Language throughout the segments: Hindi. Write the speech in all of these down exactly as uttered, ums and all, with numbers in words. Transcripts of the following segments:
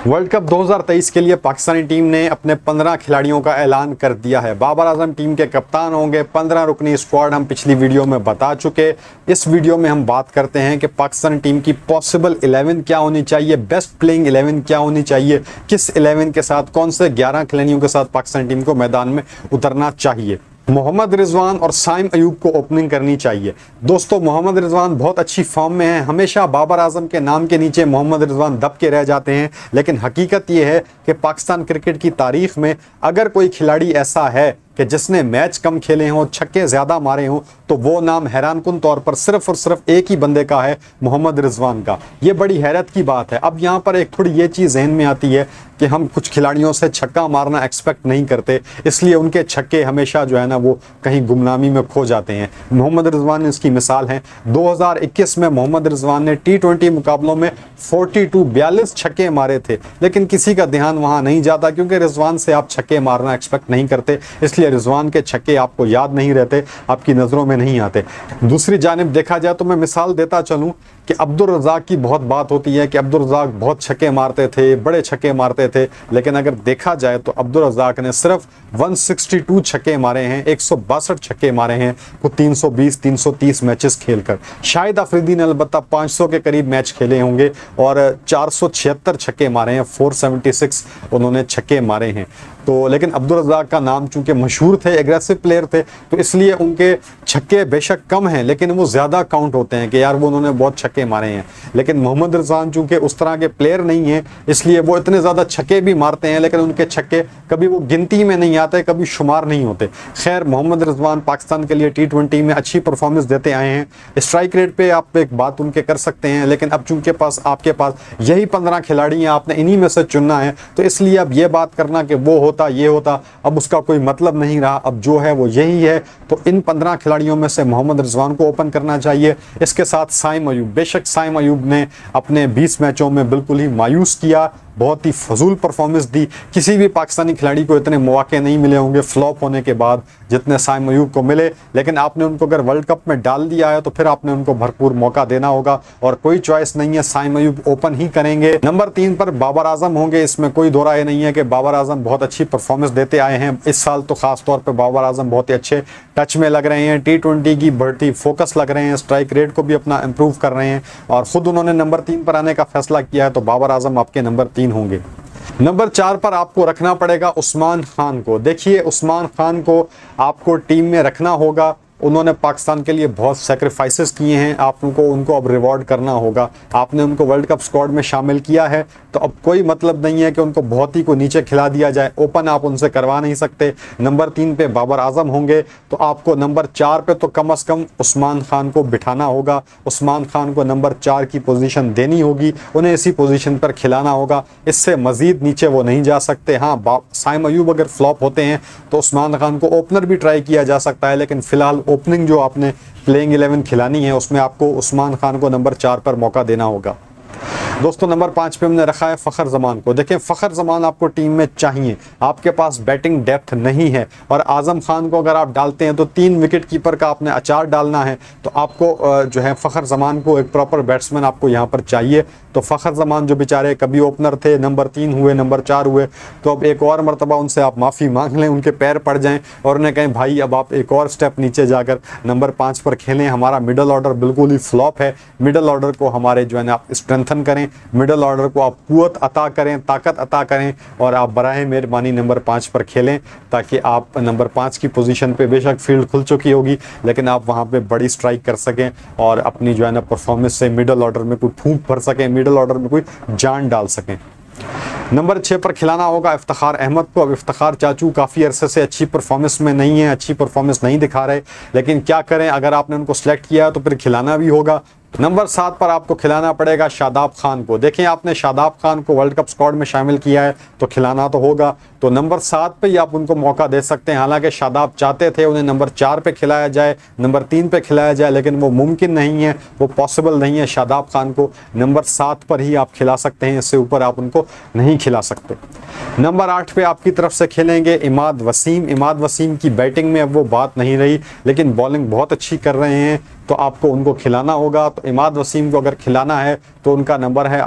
वर्ल्ड कप दो हज़ार तेईस के लिए पाकिस्तानी टीम ने अपने पंद्रह खिलाड़ियों का ऐलान कर दिया है। बाबर आजम टीम के कप्तान होंगे। पंद्रह रुकनी स्क्वाड हम पिछली वीडियो में बता चुके। इस वीडियो में हम बात करते हैं कि पाकिस्तानी टीम की पॉसिबल इलेवन क्या होनी चाहिए, बेस्ट प्लेइंग इलेवन क्या होनी चाहिए, किस इलेवन के साथ, कौन से ग्यारह खिलाड़ियों के साथ पाकिस्तानी टीम को मैदान में उतरना चाहिए। मोहम्मद रिजवान और साइम अयूब को ओपनिंग करनी चाहिए। दोस्तों, मोहम्मद रिजवान बहुत अच्छी फॉर्म में है। हमेशा बाबर आजम के नाम के नीचे मोहम्मद रिजवान दब के रह जाते हैं, लेकिन हकीकत यह है कि पाकिस्तान क्रिकेट की तारीख में अगर कोई खिलाड़ी ऐसा है कि जिसने मैच कम खेले हों, छक्के ज़्यादा मारे हों, तो वो नाम हैरानकुन तौर पर सिर्फ और सिर्फ एक ही बंदे का है, मोहम्मद रिजवान का। ये बड़ी हैरत की बात है। अब यहाँ पर एक थोड़ी ये चीज़ जहन में आती है कि हम कुछ खिलाड़ियों से छक्का मारना एक्सपेक्ट नहीं करते, इसलिए उनके छक्के हमेशा जो है ना वो कहीं गुमनामी में खो जाते हैं। मोहम्मद रिजवान इसकी मिसाल है। दो हज़ार इक्कीस में मोहम्मद रिजवान ने टी ट्वेंटी मुकाबलों में बयालीस बयालीस छक्के मारे थे, लेकिन किसी का ध्यान वहाँ नहीं जाता क्योंकि रिजवान से आप छक्के मारना एक्सपेक्ट नहीं करते, इसलिए रिजवान के छक्के आपको याद नहीं रहते, आपकी नज़रों में नहीं आते। दूसरी जानिब देखा जाए तो मैं मिसाल देता चलूँ कि अब्दुल रज़ाक की बहुत बात होती है कि अब्दुल रज़ाक बहुत छक्के मारते थे, बड़े छक्के मारते थे, लेकिन अगर देखा जाए तो अब्दुल रज़ाक ने सिर्फ एक सौ बासठ छक्के मारे हैं, एक सौ बासठ छक्के मारे हैं वो तीन सौ बीस तीन सौ तीस मैचेस खेलकर। शाहिद अफरीदी ने अलबत्ता पाँच सौ के करीब मैच खेले होंगे और चार सौ छिहत्तर छक्के मारे हैं, चार सौ छिहत्तर उन्होंने छक्के मारे हैं। तो लेकिन अब्दुल रज़ाक का नाम चूंकि मशहूर थे, एग्रेसिव प्लेयर थे, तो इसलिए उनके छक्के बेशक कम हैं लेकिन वो ज़्यादा काउंट होते हैं कि यार वो उन्होंने बहुत छक्के मारे हैं। लेकिन मोहम्मद रिजवान चूंकि उस तरह के प्लेयर नहीं हैं, इसलिए वो इतने ज़्यादा छक्के भी मारते हैं लेकिन उनके छक्के कभी वो गिनती में नहीं आते, कभी शुमार नहीं होते। खैर, मोहम्मद रिजवान पाकिस्तान के लिए टी ट्वेंटी में अच्छी परफॉर्मेंस देते आए हैं। स्ट्राइक रेट पे आप एक बात उनके कर सकते हैं, लेकिन अब चूंकि पास आपके पास यही पंद्रह खिलाड़ी हैं, आपने इन्हीं में से चुनना है, तो इसलिए अब ये बात करना कि वो होता ये होता अब उसका कोई मतलब नहीं रहा। अब जो है वो यही है। तो इन पंद्रह खिलाड़ियों में से मोहम्मद रिजवान को ओपन करना चाहिए। इसके साथ साइम अयूब, बेशक साइम अयूब ने अपने बीस मैचों में बिल्कुल ही मायूस किया, बहुत ही फजूल परफॉर्मेंस दी। किसी भी पाकिस्तानी खिलाड़ी को इतने मौके नहीं मिले होंगे फ्लॉप होने के बाद जितने साइम अयूब को मिले, लेकिन आपने उनको अगर वर्ल्ड कप में डाल दिया है तो फिर आपने उनको भरपूर मौका देना होगा और कोई चॉइस नहीं है, साइम अयूब ओपन ही करेंगे। नंबर तीन पर बाबर आजम होंगे, इसमें कोई दो राय नहीं है कि बाबर आजम बहुत अच्छी परफॉर्मेंस देते आए हैं। इस साल तो खास तौर पर बाबर आजम बहुत ही अच्छे टच में लग रहे हैं, टी ट्वेंटी की बढ़ती फोकस लग रहे हैं, स्ट्राइक रेट को भी अपना इंप्रूव कर रहे हैं और खुद उन्होंने नंबर तीन पर आने का फैसला किया है, तो बाबर आजम आपके नंबर तीन होंगे। नंबर चार पर आपको रखना पड़ेगा उस्मान खान को। देखिए, उस्मान खान को आपको टीम में रखना होगा। उन्होंने पाकिस्तान के लिए बहुत सेक्रीफाइसेस किए हैं, आपको उनको अब रिवॉर्ड करना होगा। आपने उनको वर्ल्ड कप स्क्वाड में शामिल किया है तो अब कोई मतलब नहीं है कि उनको बहुत ही को नीचे खिला दिया जाए। ओपन आप उनसे करवा नहीं सकते। नंबर तीन पे बाबर आजम होंगे तो आपको नंबर चार पे तो कम अज़ कम उस्मान खान को बिठाना होगा। उस्मान खान को नंबर चार की पोजीशन देनी होगी, उन्हें इसी पोजीशन पर खिलाना होगा, इससे मज़ीद नीचे वो नहीं जा सकते। हाँ, साइम अयूब अगर फ्लॉप होते हैं तो उस्मान खान को ओपनर भी ट्राई किया जा सकता है, लेकिन फ़िलहाल ओपनिंग जो आपने प्लेइंग इलेवन खिलानी है उसमें आपको उस्मान खान को नंबर चार पर मौका देना होगा। दोस्तों, नंबर पाँच पे हमने रखा है फ़खर जमान को। देखें, फ़खर जमान आपको टीम में चाहिए। आपके पास बैटिंग डेप्थ नहीं है और आज़म खान को अगर आप डालते हैं तो तीन विकेट कीपर का आपने अचार डालना है, तो आपको जो है फ़खर जमान को एक प्रॉपर बैट्समैन आपको यहाँ पर चाहिए। तो फ़खर जमान जो बेचारे कभी ओपनर थे, नंबर तीन हुए, नंबर चार हुए, तो अब एक और मरतबा उनसे आप माफ़ी मांग लें, उनके पैर पड़ जाएं और उन्हें कहें भाई अब आप एक और स्टेप नीचे जाकर नंबर पाँच पर खेलें। हमारा मिडल ऑर्डर बिल्कुल ही फ्लॉप है। मिडल ऑर्डर को हमारे जो है ना आप स्ट्रेंथन करें, मिडल ऑर्डर को आप कुव्वत अता करें, ताकत अता करें और आप बराए मेहरबानी नंबर पाँच पर खेलें, ताकि आप नंबर पाँच की पोजीशन पे बेशक फील्ड खुल चुकी होगी लेकिन आप वहाँ पे बड़ी स्ट्राइक कर सकें और अपनी जो है ना परफॉर्मेंस से मिडल ऑर्डर में कोई फूंक भर सकें, मिडल ऑर्डर में कोई जान डाल सकें। नंबर छः पर खिलाना होगा इफ्तिखार अहमद को। अब इफ्तिखार चाचू काफ़ी अरसे से अच्छी परफॉर्मेंस में नहीं है, अच्छी परफॉर्मेंस नहीं दिखा रहे, लेकिन क्या करें, अगर आपने उनको सेलेक्ट किया है तो फिर खिलाना भी होगा। नंबर सात पर आपको खिलाना पड़ेगा शादाब खान को। देखिए, आपने शादाब खान को वर्ल्ड कप स्क्वाड में शामिल किया है तो खिलाना तो होगा, तो नंबर सात पे ही आप उनको मौका दे सकते हैं। हालांकि शादाब चाहते थे उन्हें नंबर चार पे खिलाया जाए, नंबर तीन पे खिलाया जाए, लेकिन वो मुमकिन नहीं है, वो पॉसिबल नहीं है। शादाब खान को नंबर सात पर ही आप खिला सकते हैं, इससे ऊपर आप उनको नहीं खिला सकते। नंबर आठ पे आपकी तरफ से खेलेंगे इमाद वसीम। इमाद वसीम की बैटिंग में अब वो बात नहीं रही, लेकिन बॉलिंग बहुत अच्छी कर रहे हैं, तो आपको उनको खिलाना होगा। तो इमाद वसीम को अगर खिलाना है तो उनका नंबर है आठ।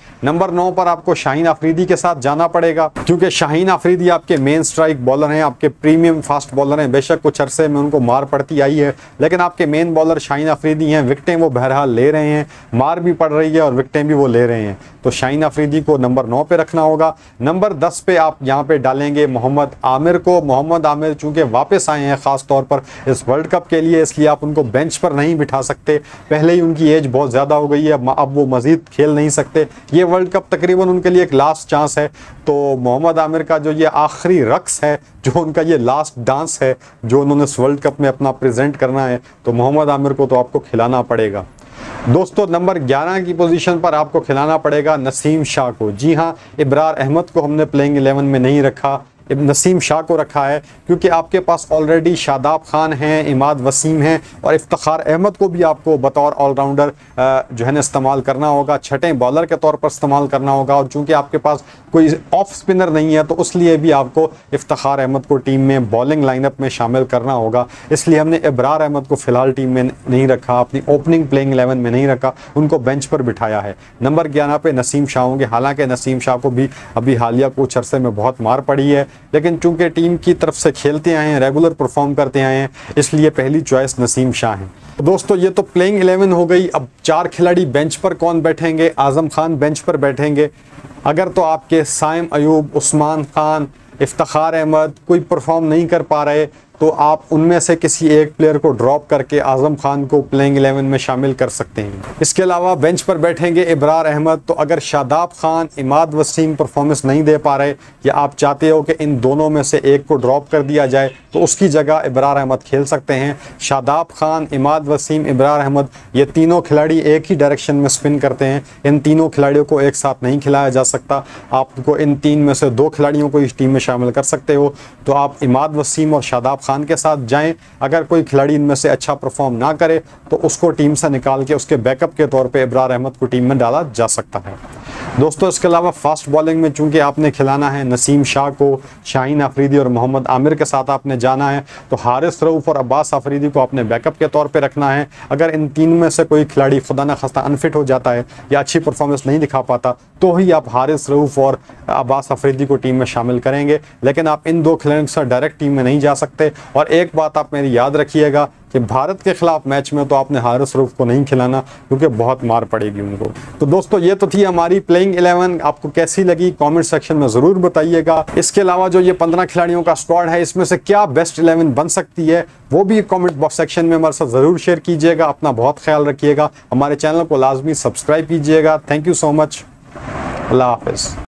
नंबर नौ पर आपको शाहीन अफरीदी के साथ जाना पड़ेगा, क्योंकि शाहीन अफरीदी आपके मेन स्ट्राइक बॉलर हैं, आपके प्रीमियम फास्ट बॉलर हैं। बेशक कुछ अरसे में उनको मार पड़ती आई है, लेकिन आपके मेन बॉलर शाहीन अफरीदी हैं। विकेटें वो बहरहाल ले रहे हैं, मार भी पड़ रही है और विकेटें भी वो ले रहे हैं, तो शाहीन अफरीदी को नंबर नौ पे रखना होगा। नंबर दस पे आप यहाँ पे डालेंगे मोहम्मद आमिर को। मोहम्मद आमिर चूंकि वापस आए हैं ख़ास तौर पर इस वर्ल्ड कप के लिए, इसलिए आप उनको बेंच पर नहीं बिठा सकते। पहले ही उनकी एज बहुत ज़्यादा हो गई है, अब वो मज़ीद खेल नहीं सकते। ये वर्ल्ड कप तकरीबन उनके लिए एक लास्ट चांस है, तो मोहम्मद आमिर का जो ये आखिरी रक्स है, जो उनका ये लास्ट डांस है जो उन्होंने इस वर्ल्ड कप में अपना प्रेजेंट करना है, तो मोहम्मद आमिर को तो आपको खिलाना पड़ेगा। दोस्तों नंबर ग्यारह की पोजीशन पर आपको खिलाना पड़ेगा नसीम शाह को। जी हाँ, इब्रार अहमद को हमने प्लेइंग इलेवन में नहीं रखा, नसीम शाह को रखा है, क्योंकि आपके पास ऑलरेडी शादाब खान हैं, इमाद वसीम हैं और इफ्तिखार अहमद को भी आपको बतौर ऑलराउंडर जो है ना इस्तेमाल करना होगा, छठे बॉलर के तौर पर इस्तेमाल करना होगा। और चूंकि आपके पास कोई ऑफ स्पिनर नहीं है, तो उसलिए भी आपको इफ्तिखार अहमद को टीम में बॉलिंग लाइनअप में शामिल करना होगा। इसलिए हमने इब्रार अहमद को फ़िलहाल टीम में नहीं रखा, अपनी ओपनिंग प्लेइंग इलेवन में नहीं रखा, उनको बेंच पर बिठाया है। नंबर ग्यारह पे नसीम शाह होंगे। हालांकि नसीम शाह को भी अभी हालिया कुछ अरसे में बहुत मार पड़ी है, लेकिन चूंकि टीम की तरफ से खेलते आए हैं, रेगुलर परफॉर्म करते आए हैं, इसलिए पहली चॉइस नसीम शाह है। दोस्तों ये तो प्लेइंग इलेवन हो गई। अब चार खिलाड़ी बेंच पर कौन बैठेंगे? आज़म खान बेंच पर बैठेंगे। अगर तो आपके साइम अयूब, उस्मान खान, इफ्तिखार अहमद कोई परफॉर्म नहीं कर पा रहे, तो आप उनमें से किसी एक प्लेयर को ड्रॉप करके आज़म खान को प्लेइंग इलेवन में शामिल कर सकते हैं। इसके अलावा बेंच पर बैठेंगे इब्रार अहमद। तो अगर शादाब खान, इमाद वसीम परफॉर्मेंस नहीं दे पा रहे, या आप चाहते हो कि इन दोनों में से एक को ड्रॉप कर दिया जाए, तो उसकी जगह इब्रार अहमद खेल सकते हैं। शादाब खान, इमाद वसीम, इब्रार अहमद, ये तीनों खिलाड़ी एक ही डायरेक्शन में स्पिन करते हैं। इन तीनों खिलाड़ियों को एक साथ नहीं खिलाया जा सकता। आपको इन तीन में से दो खिलाड़ियों को इस टीम में शामिल कर सकते हो, तो आप इमाद वसीम और शादाब खान के साथ जाएं। अगर कोई खिलाड़ी इनमें से अच्छा परफॉर्म ना करे, तो उसको टीम से निकाल के उसके बैकअप के तौर पे इब्रार अहमद को टीम में डाला जा सकता है। दोस्तों इसके अलावा फास्ट बॉलिंग में चूंकि आपने खिलाना है नसीम शाह को, शाहीन अफरीदी और मोहम्मद आमिर के साथ आपने जाना है, तो हारिस रऊफ और अब्बास अफरीदी को आपने बैकअप के तौर पे रखना है। अगर इन तीन में से कोई खिलाड़ी खुदा न खास्ता अनफिट हो जाता है या अच्छी परफॉर्मेंस नहीं दिखा पाता, तो ही आप हारिस रऊफ और अब्बास अफरीदी को टीम में शामिल करेंगे। लेकिन आप इन दो खिलाड़ियों के साथ डायरेक्ट टीम में नहीं जा सकते। और एक बात आप मेरी याद रखिएगा कि भारत के खिलाफ मैच में तो आपने हारिस रऊफ को नहीं खिलाना, क्योंकि बहुत मार पड़ेगी उनको। तो दोस्तों ये तो थी हमारी प्लेइंग इलेवन। आपको कैसी लगी कमेंट सेक्शन में ज़रूर बताइएगा। इसके अलावा जो ये पंद्रह खिलाड़ियों का स्क्वाड है, इसमें से क्या बेस्ट इलेवन बन सकती है, वो भी कमेंट बॉक्स सेक्शन में हमारे साथ ज़रूर शेयर कीजिएगा। अपना बहुत ख्याल रखिएगा। हमारे चैनल को लाजमी सब्सक्राइब कीजिएगा। Thank you so much. अल्लाह हाफिज़।